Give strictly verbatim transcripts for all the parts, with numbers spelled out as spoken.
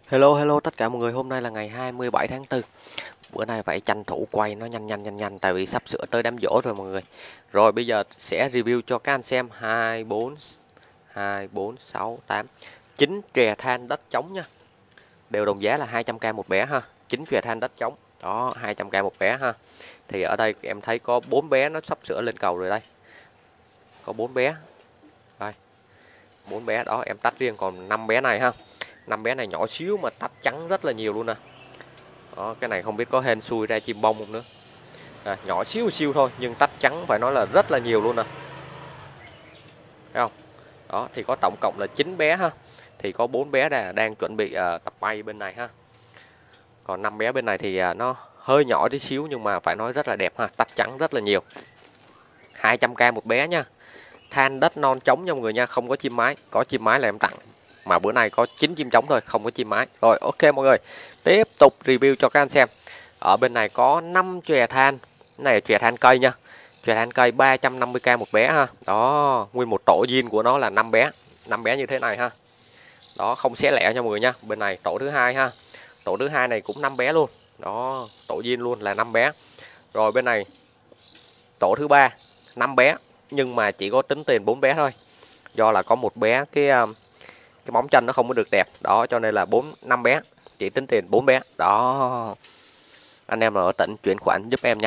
Hello hello tất cả mọi người, hôm nay là ngày hai mươi bảy tháng tư. Bữa nay phải tranh thủ quay nó nhanh nhanh nhanh nhanh tại vì sắp sửa tới đám giỗ rồi mọi người. Rồi bây giờ sẽ review cho các anh xem hai bốn hai bốn sáu tám chín chòe than đất trống nha. Đều đồng giá là hai trăm k một bé ha. chín chòe than đất trống. Đó, hai trăm k một bé ha. Thì ở đây em thấy có bốn bé nó sắp sửa lên cầu rồi đây. Có bốn bé. Đây. bốn bé đó em tách riêng, còn năm bé này ha. năm bé này nhỏ xíu mà tách trắng rất là nhiều luôn nè. Đó, cái này không biết có hên xui ra chim bông không nữa. À, nhỏ xíu xíu thôi nhưng tách trắng phải nói là rất là nhiều luôn nè. Thấy không? Đó thì có tổng cộng là chín bé ha. Thì có bốn bé là đang chuẩn bị uh, tập bay bên này ha. Còn năm bé bên này thì uh, nó hơi nhỏ tí xíu nhưng mà phải nói rất là đẹp ha, tách trắng rất là nhiều. hai trăm k một bé nha. Than đất non trống nha mọi người nha, không có chim mái, có chim mái là em tặng. Mà bữa nay có chín chim trống thôi, không có chim mái. Rồi ok mọi người, tiếp tục review cho các anh xem. Ở bên này có năm chòe than. Cái này là chòe than cây nha. Chòe than cây ba trăm năm mươi k một bé ha. Đó, nguyên một tổ zin của nó là năm bé. năm bé như thế này ha. Đó, không xé lẻ nha mọi người nha. Bên này tổ thứ hai ha. Tổ thứ hai này cũng năm bé luôn. Đó, tổ zin luôn là năm bé. Rồi bên này tổ thứ ba năm bé, nhưng mà chỉ có tính tiền bốn bé thôi. Do là có một bé cái cái móng chân nó không có được đẹp, đó cho nên là bốn năm bé, chỉ tính tiền bốn bé. Đó. Anh em ở tỉnh chuyển khoản giúp em nha.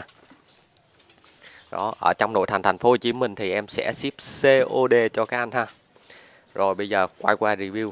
Đó, ở trong nội thành thành phố Hồ Chí Minh thì em sẽ ship xê ô đê cho các anh ha. Rồi bây giờ quay qua review.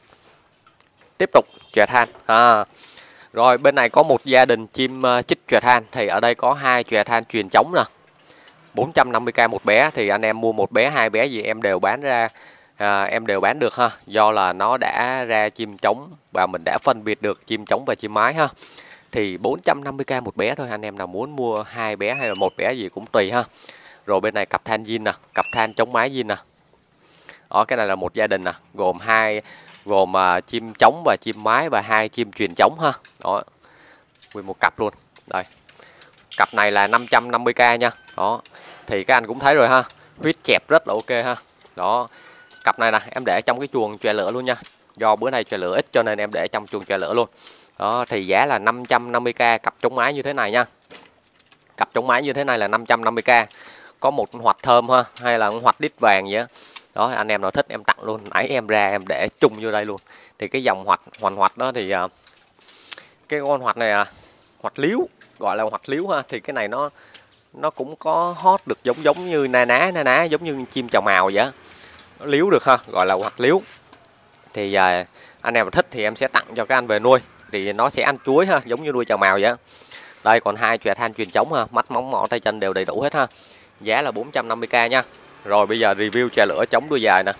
Tiếp tục chòe than. À. Rồi bên này có một gia đình chim uh, chích chòe than, thì ở đây có hai chòe than truyền trống nè. bốn trăm năm mươi k một bé, thì anh em mua một bé hai bé gì em đều bán ra, à, em đều bán được ha, do là nó đã ra chim trống và mình đã phân biệt được chim trống và chim mái ha. Thì bốn trăm năm mươi k một bé thôi, anh em nào muốn mua hai bé hay là một bé gì cũng tùy ha. Rồi bên này cặp than zin nè, cặp than chống mái zin nè. Đó, cái này là một gia đình nè, gồm hai gồm uh, chim trống và chim mái và hai chim truyền trống ha. Đó, nguyên một cặp luôn. Đây, cặp này là năm trăm năm mươi k nha. Đó, thì các anh cũng thấy rồi ha, huyết chẹp rất là ok ha. Đó, cặp này nè em để trong cái chuồng chòe lửa luôn nha, do bữa nay chòe lửa ít cho nên em để trong chuồng chòe lửa luôn. Đó, thì giá là năm trăm năm mươi k, cặp chống mái như thế này nha. Cặp chống mái như thế này là năm trăm năm mươi k. Có một con hoạch thơm ha, hay là con hoạch đít vàng vậy đó. Đó, anh em nào thích em tặng luôn, nãy em ra em để chung vô đây luôn. Thì cái dòng hoạch hoành hoạch đó thì uh, cái con hoạch này uh, hoạch liếu, gọi là hoạch liếu ha, thì cái này nó nó cũng có hót được giống giống như na ná na ná giống như chim chào mào vậy, nó liếu được ha, gọi là hoạch liếu. Thì à, anh em thích thì em sẽ tặng cho các anh về nuôi, thì nó sẽ ăn chuối ha, giống như nuôi chào mào vậy. Đây còn hai chòe than truyền trống ha, mắt móng mỏ tay chân đều đầy đủ hết ha. Giá là bốn trăm năm mươi k nha. Rồi bây giờ review chòe lửa trống đuôi dài nè.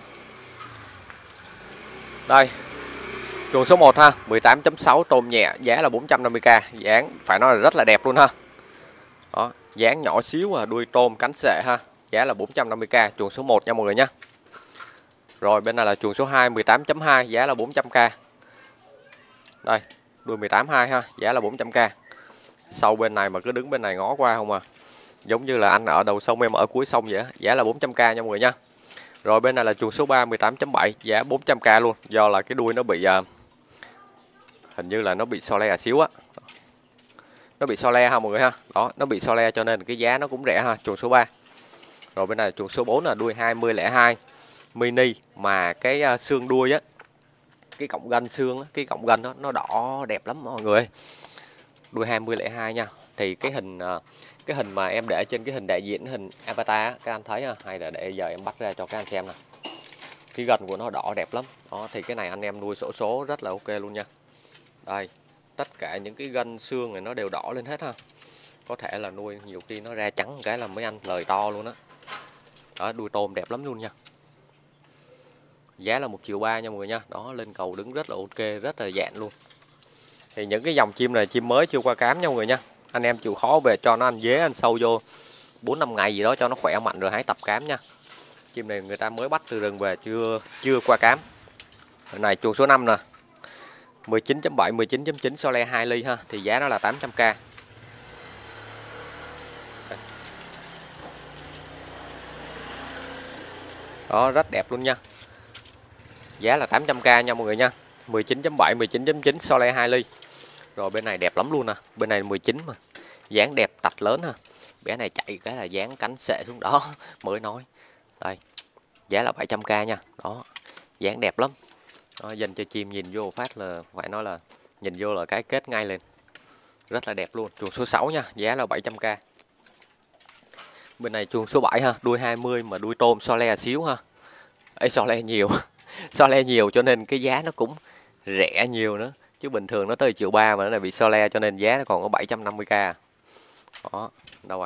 Đây, chuồng số một ha, mười tám chấm sáu tôm nhẹ, giá là bốn trăm năm mươi k, dáng phải nói là rất là đẹp luôn ha. Đó, dáng nhỏ xíu à, đuôi tôm cánh sệ ha, giá là bốn trăm năm mươi k, chuồng số một nha mọi người nhé. Rồi bên này là chuồng số hai, mười tám chấm hai, giá là bốn trăm k. Đây, đuôi mười tám hai ha, giá là bốn trăm k. Sau bên này mà cứ đứng bên này ngó qua không à, giống như là anh ở đầu sông em ở cuối sông vậy, giá là bốn trăm k nha mọi người nha. Rồi bên này là chuồng số ba, mười tám chấm bảy, giá bốn trăm k luôn, do là cái đuôi nó bị uh, hình như là nó bị so le xíu á. Nó bị so le ha mọi người ha. Đó, nó bị so le cho nên cái giá nó cũng rẻ ha, chuồng số ba. Rồi bên này chuồng số bốn là đuôi hai mươi lẻ hai mini, mà cái uh, xương đuôi á, cái cọng gân xương á, cái cọng gân đó nó đỏ đẹp lắm mọi người. Đuôi hai mươi lẻ hai nha. Thì cái hình uh, cái hình mà em để trên cái hình đại diện, hình avatar á, các anh thấy ha, hay là để giờ em bắt ra cho các anh xem nè. Cái gân của nó đỏ đẹp lắm. Đó, thì cái này anh em nuôi xổ số rất là ok luôn nha. Đây, tất cả những cái gân xương này nó đều đỏ lên hết ha. Có thể là nuôi nhiều khi nó ra trắng cái là mấy anh lời to luôn á. Đó. Đó, đuôi tôm đẹp lắm luôn nha. Giá là một triệu ba nha mọi người nha. Đó, lên cầu đứng rất là ok, rất là dạn luôn. Thì những cái dòng chim này chim mới chưa qua cám nha mọi người nha. Anh em chịu khó về cho nó ăn dế, ăn sâu vô bốn năm ngày gì đó cho nó khỏe mạnh rồi hãy tập cám nha. Chim này người ta mới bắt từ rừng về, chưa chưa qua cám. Cái này chuồng số năm nè, mười chín chấm bảy, mười chín chấm chín so le hai ly ha, thì giá nó là tám trăm k. Đó, rất đẹp luôn nha. Giá là tám trăm k nha mọi người nha. mười chín chấm bảy, mười chín chấm chín Sole hai ly. Rồi bên này đẹp lắm luôn nè, bên này mười chín mà. Dáng đẹp tạch lớn ha. Bé này chạy cái là dáng cánh xệ xuống đó mới nói. Đây. Giá là bảy trăm k nha. Đó. Dáng đẹp lắm. Đó, dành cho chim nhìn vô phát là phải nói là nhìn vô là cái kết ngay lên. Rất là đẹp luôn. Chuồng số sáu nha, giá là bảy trăm k. Bên này chuồng số bảy ha, đuôi hai mươi mà đuôi tôm Sole xíu ha. Ấy Sole nhiều. Sole nhiều cho nên cái giá nó cũng rẻ nhiều nữa. Chứ bình thường nó tới triệu ba mà nó lại bị Sole cho nên giá nó còn có bảy trăm năm mươi k. Đó, đâu rồi.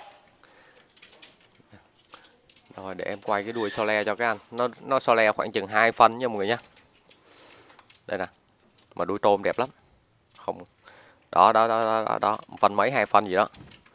Rồi để em quay cái đuôi Sole cho các anh. Nó nó Sole khoảng chừng hai phân nha mọi người nhé. Đây nè. Mà đuôi tôm đẹp lắm. Không. Đó đó đó đó đó, đó. Phân mấy hai phân gì đó.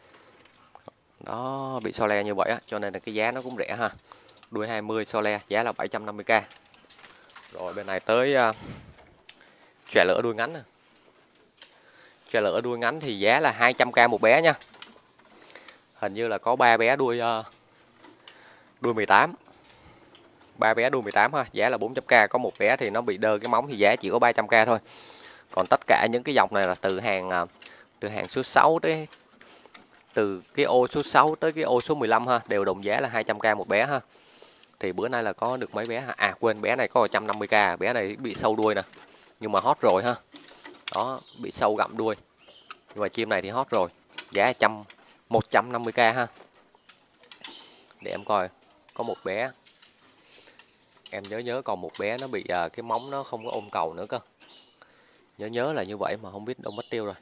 Đó, bị Sole như vậy á, cho nên là cái giá nó cũng rẻ ha. Đuôi hai mươi Sole giá là bảy trăm năm mươi k. Rồi bên này tới uh, chòe lửa đuôi ngắn nè. Chòe lửa đuôi ngắn thì giá là hai trăm k một bé nha. Hình như là có ba bé đuôi uh, đuôi mười tám. ba bé đuôi mười tám ha, giá là bốn trăm k, có một bé thì nó bị đơ cái móng thì giá chỉ có ba trăm k thôi. Còn tất cả những cái dòng này là từ hàng uh, từ hàng số sáu tới từ cái ô số sáu tới cái ô số mười lăm ha, đều đồng giá là hai trăm k một bé ha. Thì bữa nay là có được mấy bé ha. À quên, bé này có một trăm năm mươi k, bé này bị sâu đuôi nè. Nhưng mà hot rồi ha. Đó, bị sâu gặm đuôi. Nhưng mà chim này thì hot rồi. Giá một trăm năm mươi k ha. Để em coi, có một bé. Em nhớ nhớ còn một bé nó bị uh, cái móng nó không có ôm cầu nữa cơ. Nhớ nhớ là như vậy mà không biết đâu mất tiêu rồi.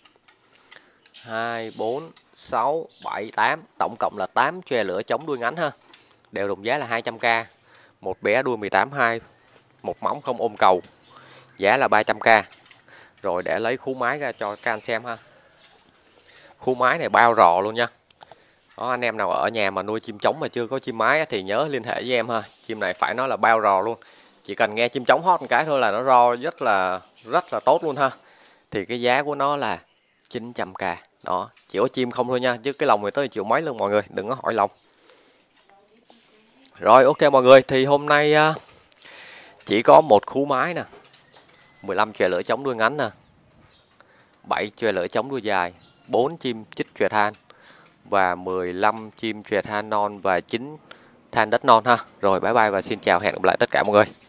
hai, bốn, sáu, bảy, tám, tổng cộng là tám chòe lửa chống đuôi ngắn ha. Đều đồng giá là hai trăm k. Một bé đuôi mười tám hai, một móng không ôm cầu. Giá là ba trăm k. Rồi để lấy khú mái ra cho các anh xem ha. Khú mái này bao rò luôn nha. Đó, anh em nào ở nhà mà nuôi chim trống mà chưa có chim mái thì nhớ liên hệ với em ha. Chim này phải nói là bao rò luôn. Chỉ cần nghe chim trống hót một cái thôi là nó ro rất là rất là tốt luôn ha. Thì cái giá của nó là chín trăm k. Đó, chỉ có chim không thôi nha, chứ cái lồng này tới triệu mấy luôn mọi người, đừng có hỏi lồng. Rồi ok mọi người, thì hôm nay chỉ có một khú mái nè, mười lăm chòe lửa chống đuôi ngắn nè, bảy chòe lửa chống đuôi dài, bốn chim chích chòe than và mười lăm chim chòe than non và chín than đất non ha. Rồi bye bye và xin chào, hẹn gặp lại tất cả mọi người.